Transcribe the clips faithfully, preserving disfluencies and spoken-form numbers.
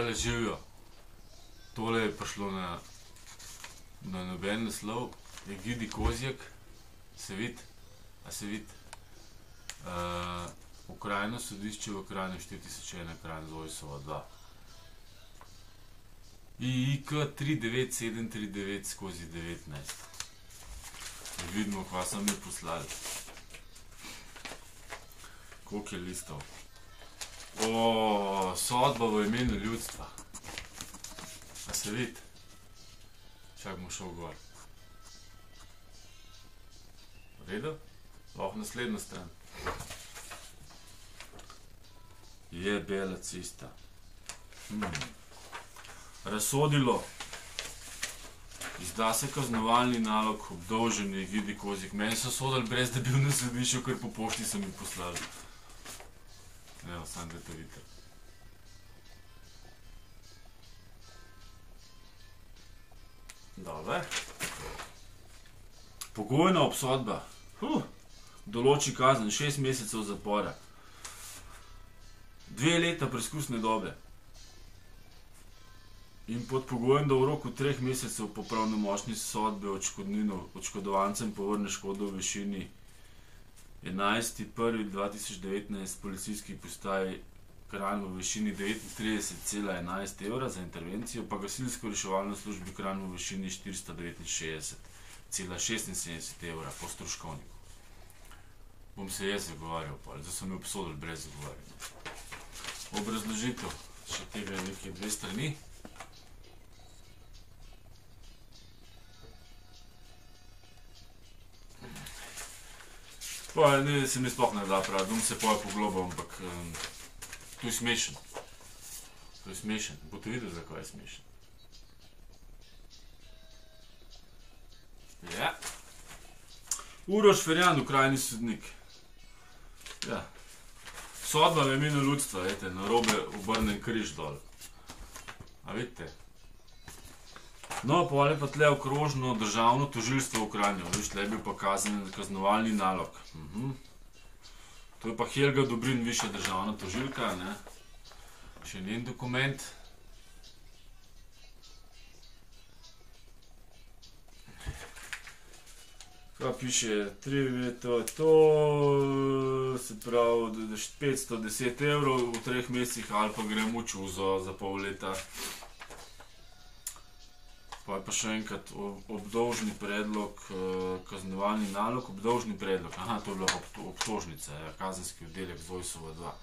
Tole živijo. Tole je prišlo na na noben naslov. Egidi Kozjak. Se vidi? A se vidi? Okrajno sodišče v Kranju štiri tisoč ena Kranj Zojsova dva. I I K tri devet sedem tri devet skozi devetnajst. Vidimo, kva so mi poslali. Koliko je listov? O, sodba v imenu ljudstva. A se vidi? Čak bomo šel gor. V redu? Lahko naslednjo stran. Je bela cesta. Razsodilo. Izda se kaznovalni nalog obdolženi Egidi Kozjak. Meni so sodili brez, da bi bil na sodišču, ker po pošti so mi poslali. Evo, sam da to vidite. Dobre. Pogojna obsodba. Določi kazen šest mesecev zapora. Dve leta preizkusne dobe. In pod pogojem, da v roku treh mesecev po pravnomočni sodbi odškodovancem povrne škodo v višini enajsti prvi dva tisoč devetnajst policijski postaji Kranj v višini devetintrideset cela enajst evra za intervencijo, pa gasilsko reševalno službi Kranj v višini štiristo devetinšestdeset cela šestinsedemdeset evra po stroškovniku. Bom se jaz zagovarjal, zdaj so me obsodili brez zagovarjanja. Obrazložitev, še tega je nekaj dve strani. Pa ne, se mi sploh ne da pravi, bom se poje poglobal, ampak to je smešen. To je smešen. Boste videli, zakaj je smešen. Ja. Uroš Ferjan, okrajni sodnik. Ja. Sodba v imenu ljudstva, vete, na robe obrnen križ dol. A vidite? No, pole pa tle okrožno državno tožilstvo v Kranju. Viš, tle je bil pa kaznovalni nalog. To je pa Helga Dobrin, višja državna tožilka, ne. Še njen dokument. Kaj piše? To je to, se pravi, petsto deset evrov v treh mesecih ali pa grem v čuzo za pol leta. Pa je pa še enkrat obdolžni predlog, kaznovalni nalog, obdolžni predlog. Aha, to je bila obtožnica, kazenski oddelek Zojsova dva.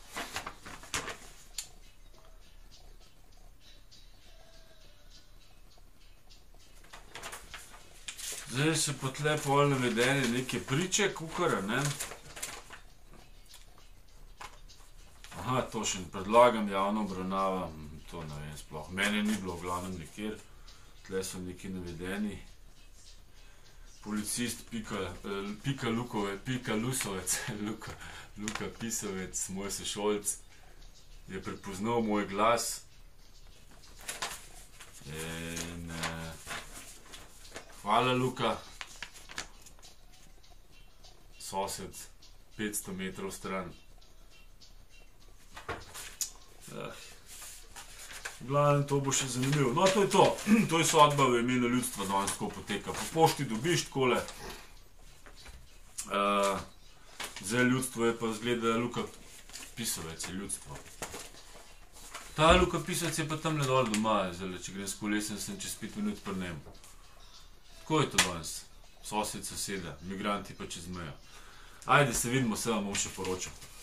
Zdaj so pa tle pol navedeni neke priče, kukar, ne. Aha, to še predlagam javno obravnava, to ne vem sploh. Mene ni bilo v glavnem nikjer. Tle so neki navedeni. Policist Pika Lukovec, Pika Lusovec, Luka Pisovec, moj sošolc, je prepoznal moj glas. In hvala, Luka. Sosed, petsto metrov stran. V glavnem, to bo še zanimivo. No, to je to. To je sodba v imenu ljudstva, danes tako poteka. Po pošti dobiš takole. Zdaj ljudstvo je pa zgleda Luka Pisovec, je ljudstvo. Ta Luka Pisovec je pa tamle dol doma, zdaj, če grem s kolesem, sem čez pet minut pri njemu. Tako je to danes. Sosed soseda, migranti pa čez mejo. Ajde, se vidimo, se vam bom še poročal.